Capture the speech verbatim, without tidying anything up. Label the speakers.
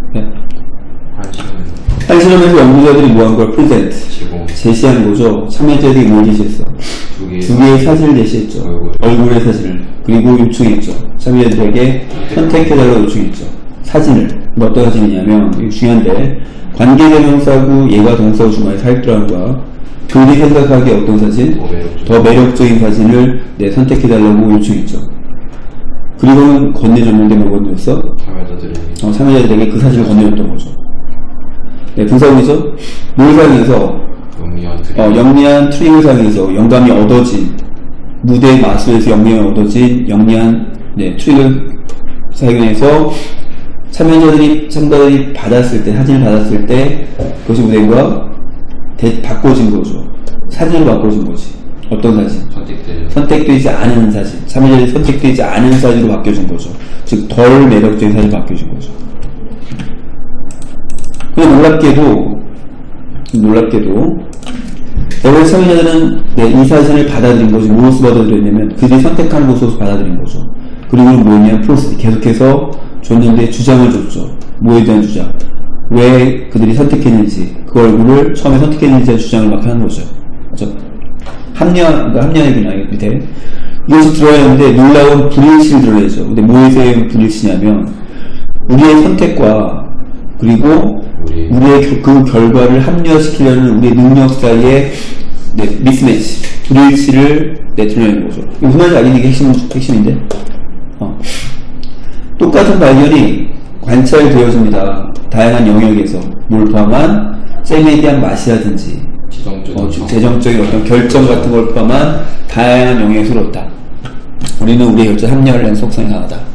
Speaker 1: 네.
Speaker 2: 한시는
Speaker 1: 한 실험에서 연구자들이 뭐한 걸 프레젠트
Speaker 2: 제공
Speaker 1: 제시한 거죠. 참여자들이 뭘 제시했어?
Speaker 2: 두 개의
Speaker 1: 두 개의 사진을 제시했죠.
Speaker 2: 얼굴.
Speaker 1: 얼굴의 사진을. 그리고 요청했죠. 참여자들에게 선택해달라고 요청했죠. 사진을. 뭐 어떤 사진이냐면, 이거 중요한데, 관계대명사고 얘가 동사고 주말에 살더라는 거야. 그들이 생각하기에 어떤 사진?
Speaker 2: 더 매력적인,
Speaker 1: 더 매력적인 사진을 네, 선택해달라고 요청했죠. 그리고는 건네줬는데 뭐 건네줬어?
Speaker 2: 참여자들이
Speaker 1: 어, 참여자들에게 그 사진을 건네줬던 거죠. 네, 분사구이죠? 뭘 사용해서?
Speaker 2: 영리한 트리
Speaker 1: 어, 영리한 트릭을 사용해서 영감이 얻어진, 무대 마술에서 영감이 얻어진 영리한 네, 트릭을 사용해서 참여자들이, 참가자들이 받았을 때, 사진을 받았을 때, 그것이 무대가 대, 바꿔진 거죠. 사진으로 바꿔진 거지. 어떤 사진?
Speaker 2: 선택되죠.
Speaker 1: 선택되지 않은 사진. 참여자들이 선택되지 않은 사진으로 바뀌어진 거죠. 즉, 덜 매력적인 사진으로 바뀌어진 거죠. 근데 놀랍게도, 놀랍게도, 여러 참여자들은 네, 이 사진을 받아들인 거지. 무엇을 받아들였냐면, 그들이 선택하는 것으로 받아들인 거죠. 그리고 뭐냐, 프로세스 계속해서 줬는데 주장을 줬죠. 뭐에 대한 주장? 왜 그들이 선택했는지, 그 얼굴을 처음에 선택했는지에 대한 주장을 막 하는 거죠. 그렇죠? 합리화, 그러니까 합리화이구나, 밑에. 이것이 들어야 하는데 놀라운 불일치를 드러내죠. 근데 뭐에서의 불일치냐면, 우리의 선택과, 그리고
Speaker 2: 우리
Speaker 1: 우리의 그 결과를 합리화시키려는 우리의 능력 사이의 네, 미스매치, 불일치를 네, 드러내는 거죠. 이거 무슨 말인지 알겠는 게 핵심, 핵심인데? 어. 똑같은 발견이 관찰되어집니다. 다양한 영역에서. 뭘 포함한 잼에 대한 맛이라든지,
Speaker 2: 지정적인
Speaker 1: 어, 재정적인 어떤 결정 같은 걸 포함한 다양한 영역에서 그렇다. 우리는 우리의 결정 합리화를 하는 속성이 강하다.